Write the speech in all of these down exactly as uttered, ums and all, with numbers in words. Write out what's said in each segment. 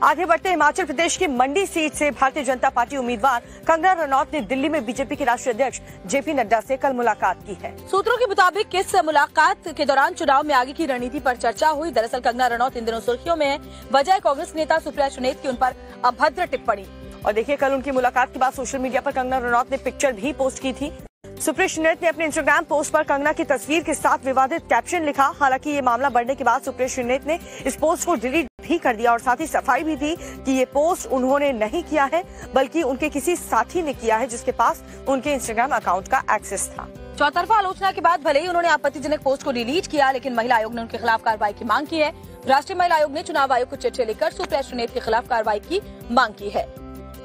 आगे बढ़ते हिमाचल प्रदेश की मंडी सीट से भारतीय जनता पार्टी उम्मीदवार कंगना रनौत ने दिल्ली में बीजेपी के राष्ट्रीय अध्यक्ष जेपी नड्डा से कल मुलाकात की है। सूत्रों के मुताबिक इस मुलाकात के दौरान चुनाव में आगे की रणनीति पर चर्चा हुई। दरअसल कंगना रनौत इन दिनों सुर्खियों में है, वजह कांग्रेस नेता सुप्रिया सुनेत की उन पर अभद्र टिप्पणी। और देखिए, कल उनकी मुलाकात के बाद सोशल मीडिया पर कंगना रनौत ने पिक्चर भी पोस्ट की थी। सुप्रिया सुनेत ने अपने इंस्टाग्राम पोस्ट पर कंगना की तस्वीर के साथ विवादित कैप्शन लिखा। हालांकि ये मामला बढ़ने के बाद सुप्रिया सुनेत ने इस पोस्ट को डिलीट भी कर दिया और साथ ही सफाई भी दी कि ये पोस्ट उन्होंने नहीं किया है, बल्कि उनके किसी साथी ने किया है जिसके पास उनके इंस्टाग्राम अकाउंट का एक्सेस था। चौतरफा आलोचना के बाद भले ही उन्होंने आपत्तिजनक पोस्ट को डिलीट किया, लेकिन महिला आयोग ने उनके खिलाफ कार्रवाई की मांग की है। राष्ट्रीय महिला आयोग ने चुनाव आयोग को चिट्ठी लिखकर सुप्रिया सुनेत के खिलाफ कार्रवाई की मांग की है।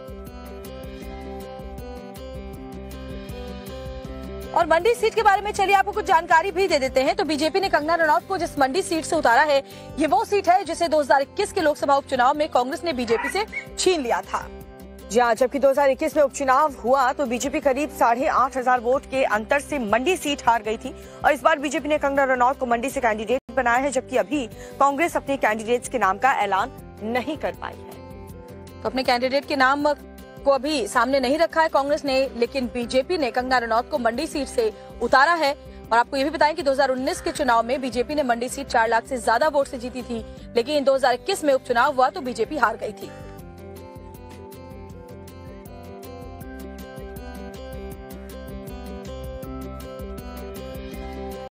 और मंडी सीट के बारे में चलिए आपको कुछ जानकारी भी दे देते हैं। तो बीजेपी ने कंगना रनौत को जिस मंडी सीट से उतारा है, ये वो सीट है जिसे दो हज़ार इक्कीस के लोकसभा उपचुनाव में कांग्रेस ने बीजेपी से छीन लिया था। जी हाँ, जबकि दो हज़ार इक्कीस में उपचुनाव हुआ तो बीजेपी करीब साढ़े आठ हजार वोट के अंतर से मंडी सीट हार गई थी और इस बार बीजेपी ने कंगना रनौत को मंडी से कैंडिडेट बनाया है, जबकि अभी कांग्रेस अपने कैंडिडेट्स के नाम का ऐलान नहीं कर पाई है। तो अपने कैंडिडेट के नाम को अभी सामने नहीं रखा है कांग्रेस ने, लेकिन बीजेपी ने कंगना रनौत को मंडी सीट से उतारा है। और आपको ये भी बताएं कि दो हज़ार उन्नीस के चुनाव में बीजेपी ने मंडी सीट चार लाख से ज्यादा वोट से जीती थी, लेकिन दो हज़ार इक्कीस में उपचुनाव हुआ तो बीजेपी हार गई थी।